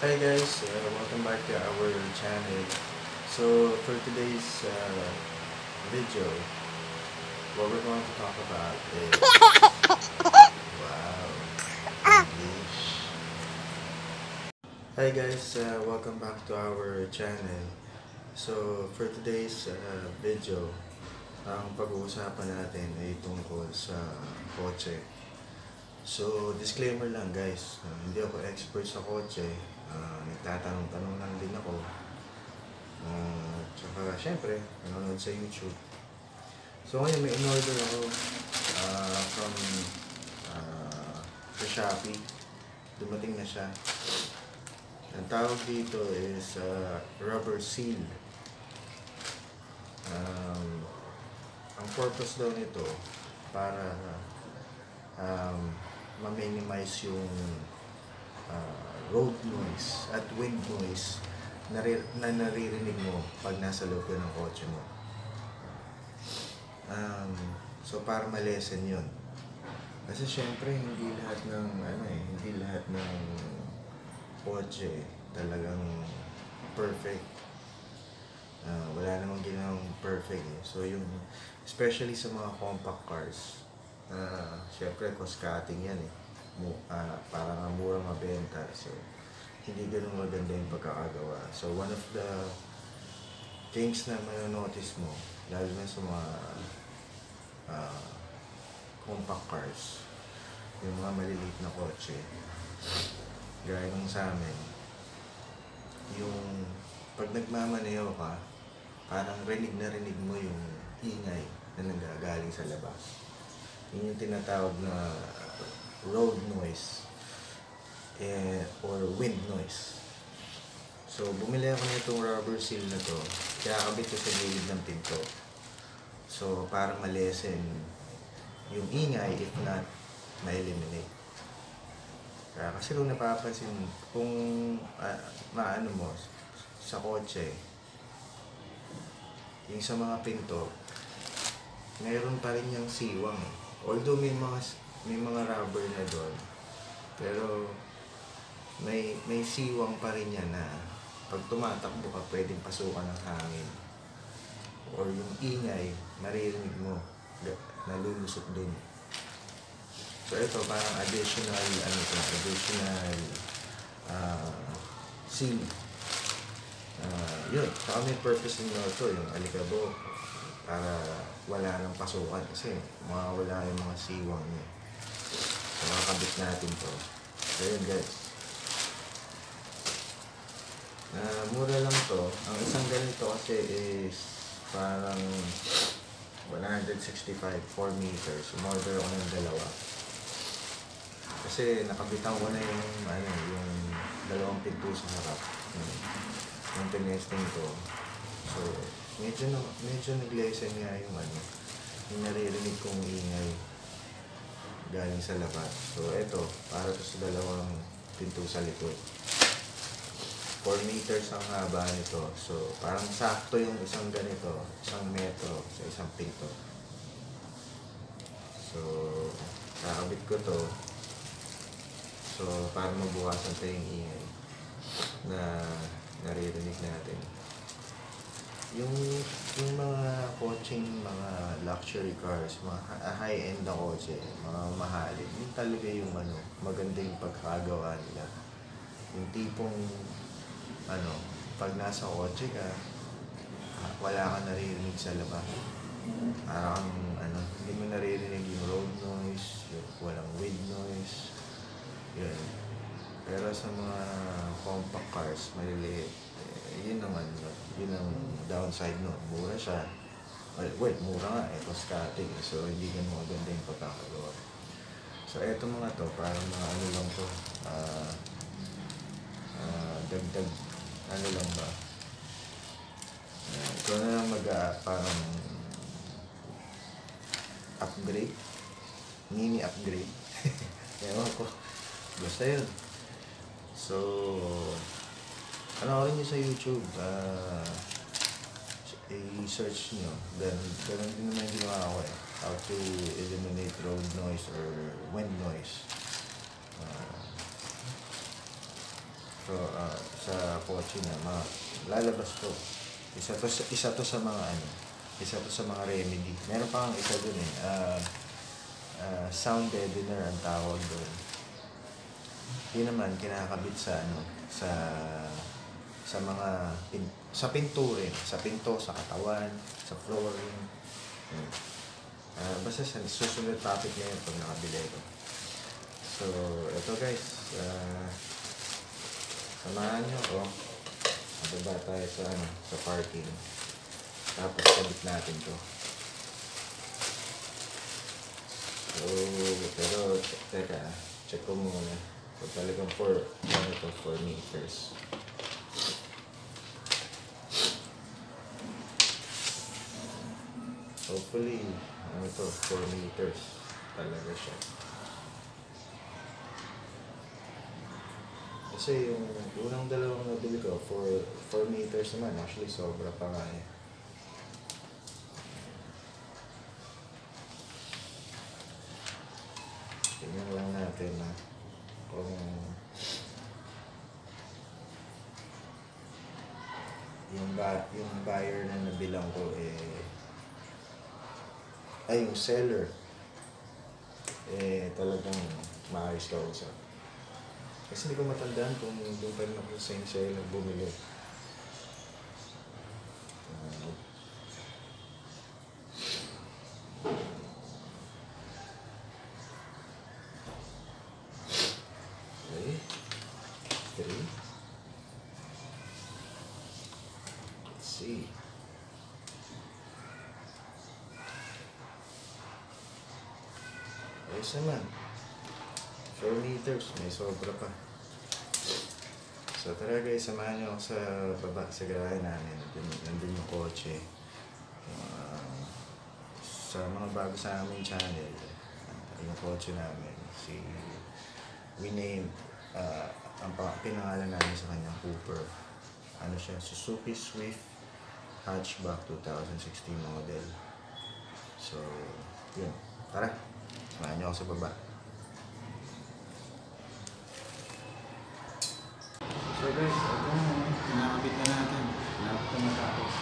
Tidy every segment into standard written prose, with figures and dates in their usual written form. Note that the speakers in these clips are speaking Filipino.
Hi guys, welcome back to our channel. So for today's video, what we're going to talk about is wow, English. Hi guys, welcome back to our channel. So for today's video, ang pag-uusapan natin ay tungkol sa kotse. So disclaimer lang guys, hindi ako expert sa kotse. Nagtatanong-tanong lang din ako. Tsaka syempre, nanonood sa YouTube. So ngayon may in-order ako from sa Shopee. Dumating na siya. Ang tawag dito is rubber seal. Ang purpose daw nito para ma-minimize yung road noise at wind noise na naririnig mo pag nasa loob ka ng kotse mo. So para ma-lessen yun. Kasi syempre hindi lahat ng kotse talagang perfect. Wala namang ginawang perfect eh. So yung especially sa mga compact cars, syempre cost cutting yan eh. Para nga mura mabenta. So hindi ganun maganda yung pagkakagawa. So one of the things na manonotice mo, lalo na sa mga compact cars, yung mga maliliit na kotse, gaya nung sa amin, yung pag nagmamaneho ka, parang rinig na rinig mo yung ingay na nanggagaling sa labas. Yun yung tinatawag na road noise or wind noise. So bumili ako nitong rubber seal na to, kaya kabit ko sa gilid ng pinto. So para ma-lessen yung ingay, if not ma-eliminate. Kaya kasi kung napapansin, kung maano mo sa kotse, yung sa mga pinto, mayroon pa rin yung siwang. Although may mga rubber na doon, pero may siwang pa rin yan na pag tumatakbo ka, pwedeng pasukan ng hangin. Or yung ingay, maririnig mo, nalulusot dun. So ito, parang additional seal. Yun, saka may purpose nyo ito, yung alikabok, para wala nang pasukan kasi mawawala yung mga siwang niya. So makakabit natin to. So yun guys, mura lang to. Ang isang ganito kasi is parang 165, 4 meters. Umorder ako ng dalawa kasi nakabitan ko na yung dalawang pinto sa harap yung tinesting ko. So medyo nag-lessen nga yung naririnig kong ingay galing sa labas. So eto, para to sa dalawang pinto sa likod. 4 meters ang haba nito. So parang sakto yung isang ganito, 1 metro sa isang pinto. So kakabit ko to. So para mabukasan ito yung ingay na naririnig natin. Yung mga coaching, mga luxury cars, mga high-end na kotse, mga mahalin, yun talaga yung maganda yung pagkagawa nila. Yung tipong pag nasa kotse ka, wala kang naririnig sa labas. Parang hindi mo naririnig yung road noise, walang wind noise. Yun. Pero sa mga compact cars, maliliit, yun ang downside nun. Mura siya. Well, mura nga, cost cutting. So, hindi ganun maganda yung pagkakagawa. So, eto mga to, parang mga lang to, dagdag, lang ba? Ito na lang parang upgrade, mini upgrade. Ewan ko. Basta yun. So, panoorin nyo sa YouTube, i-search nyo. Ganun din naman yung ginawa ko eh. How to eliminate road noise or wind noise. So, sa kotse na, lalabas to. Isa to sa mga isa to sa mga remedy. Meron pa ang isa dun sound deadener ang tawag doon. Yun naman, kinakabit sa sa mga, sa pinto rin. Sa pinto, sa katawan, sa flooring. Basta susunod topic na yun pag nakabili ito. So, ito guys, samahan nyo ako. Mababa tayo sa parking. Tapos kabit natin to. So, pero teka, check ko muna. So, talagang 4 meters. Hopefully, 4 meters talaga siya. Kasi yung unang dalawang nabili ko, 4 meters naman. Actually, sobra pa nga eh. Tingnan lang natin kung yung buyer na nabilang ko yung seller talagang maayos ka usap. Kasi hindi ko matandaan kung doon pa rin ako sa seller bumili. Okay. 3. Let's see. Ayos naman. 4 meters. May sobra pa. So tara guys, samahan nyo ako sa baba sa garahe namin. Nandun yung kotse. Sa mga bago sa aming channel, yung kotse namin, we named, ang pinangalan namin sa kanya, Cooper. Ano siya, Suzuki Swift Hatchback 2016 model. So, yun. Tara, samahan nyo ako sa baba. So guys, ito kinakabit na natin. Kinakabit na matapos.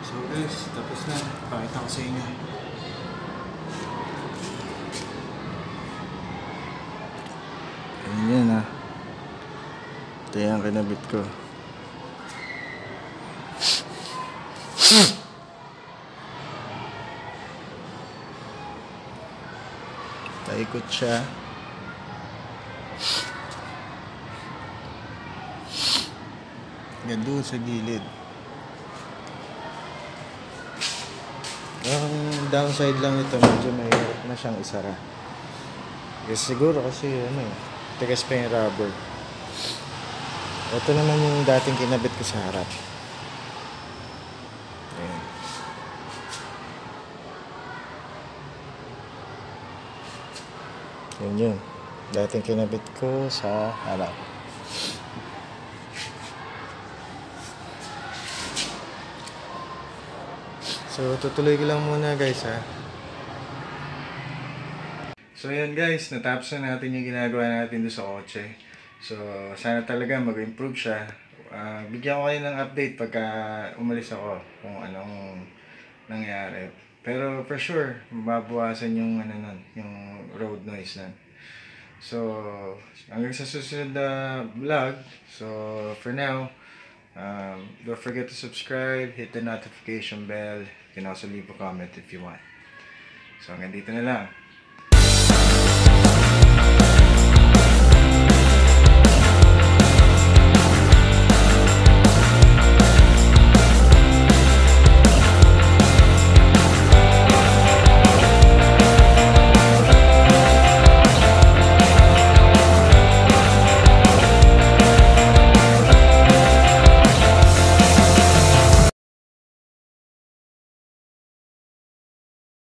So guys, tapos na. Pakita ko sa inyo. Ayan yan ah. Ito yung kinabit ko. Taikot siya. Yan doon sa gilid. Ang downside lang ito, medyo mahirap na siyang isara. Kasi siguro kasi ano eh, tigas pa yung rubber. Ito naman yung dating kinabit ko sa harap. Ayan. Yun yun. Dating kinabit ko sa harap. So, tutuloy ko lang muna guys ha. So, ayan guys, natapos na natin yung ginagawa natin doon sa kotse. So, sana talaga mag-improve siya. Bigyan ko kayo ng update pagka umalis ako kung anong nangyari. Pero for sure, mababawasan yung ano nun, yung road noise nun. So, hanggang sa susunod na vlog. So, for now, don't forget to subscribe, hit the notification bell. You can also leave a comment if you want. So, hanggang dito na lang.